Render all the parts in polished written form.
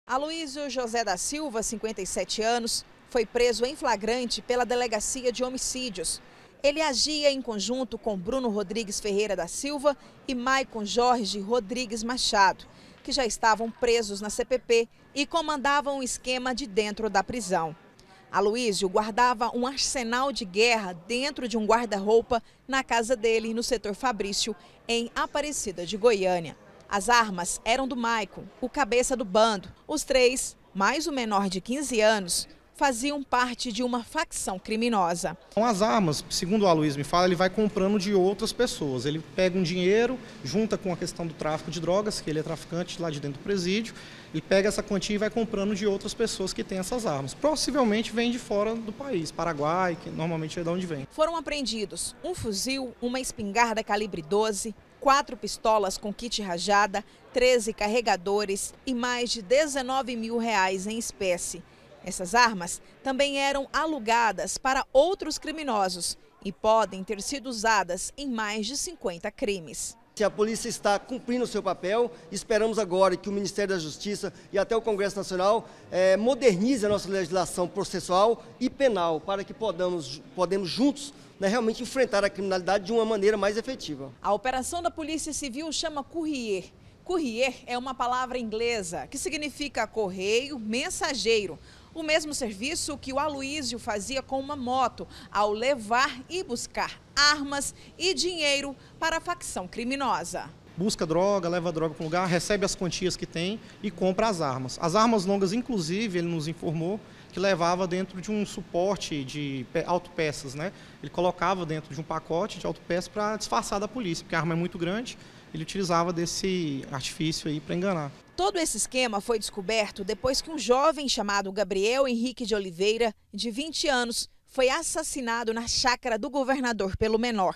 Aloísio José da Silva, 57 anos, foi preso em flagrante pela Delegacia de Homicídios. Ele agia em conjunto com Bruno Rodrigues Ferreira da Silva e Maicon Jorge Rodrigues Machado, que já estavam presos na CPP e comandavam o esquema de dentro da prisão. Aloísio guardava um arsenal de guerra dentro de um guarda-roupa na casa dele, no setor Fabrício, em Aparecida de Goiânia. As armas eram do Maicon, o cabeça do bando. Os três, mais o menor de 15 anos, faziam parte de uma facção criminosa. As armas, segundo o Aloísio me fala, ele vai comprando de outras pessoas. Ele pega um dinheiro, junta com a questão do tráfico de drogas, que ele é traficante lá de dentro do presídio, ele pega essa quantia e vai comprando de outras pessoas que têm essas armas. Possivelmente vem de fora do país, Paraguai, que normalmente é de onde vem. Foram apreendidos um fuzil, uma espingarda calibre 12, 4 pistolas com kit rajada, 13 carregadores e mais de R$19 mil em espécie. Essas armas também eram alugadas para outros criminosos e podem ter sido usadas em mais de 50 crimes. Se a polícia está cumprindo o seu papel, esperamos agora que o Ministério da Justiça e até o Congresso Nacional modernize a nossa legislação processual e penal para que podemos juntos realmente enfrentar a criminalidade de uma maneira mais efetiva. A operação da Polícia Civil chama Courier. Courier é uma palavra inglesa que significa correio, mensageiro. O mesmo serviço que o Aloísio fazia com uma moto, ao levar e buscar armas e dinheiro para a facção criminosa. Busca droga, leva droga para um lugar, recebe as quantias que tem e compra as armas. As armas longas, inclusive, ele nos informou que levava dentro de um suporte de autopeças, né? Ele colocava dentro de um pacote de autopeças para disfarçar da polícia, porque a arma é muito grande, ele utilizava desse artifício aí para enganar. Todo esse esquema foi descoberto depois que um jovem chamado Gabriel Henrique de Oliveira, de 20 anos, foi assassinado na chácara do governador pelo menor.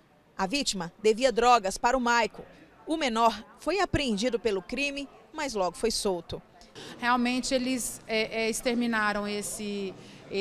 A vítima devia drogas para o Maicon. O menor foi apreendido pelo crime, mas logo foi solto. Realmente eles exterminaram esse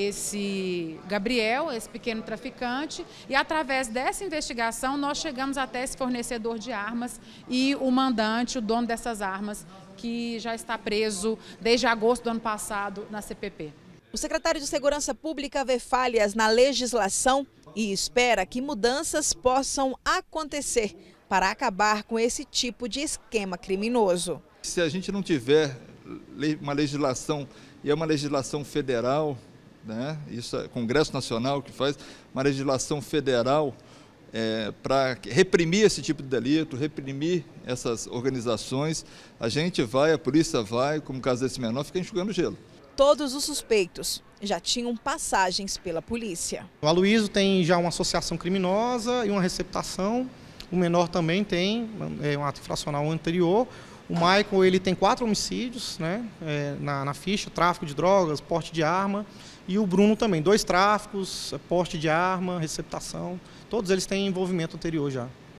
Gabriel, esse pequeno traficante, e através dessa investigação nós chegamos até esse fornecedor de armas e o mandante, o dono dessas armas, que já está preso desde agosto do ano passado na CPP. O secretário de Segurança Pública vê falhas na legislação e espera que mudanças possam acontecer para acabar com esse tipo de esquema criminoso. Se a gente não tiver uma legislação, e é uma legislação federal, né? Isso é o Congresso Nacional que faz, uma legislação federal para reprimir esse tipo de delito, reprimir essas organizações, a polícia vai, como o caso desse menor, fica enxugando gelo. Todos os suspeitos já tinham passagens pela polícia. O Aloísio tem já uma associação criminosa e uma receptação, o menor também tem um ato infracional anterior. O Maicon, ele tem 4 homicídios, né, na ficha, tráfico de drogas, porte de arma. E o Bruno também, 2 tráficos, porte de arma, receptação. Todos eles têm envolvimento anterior já.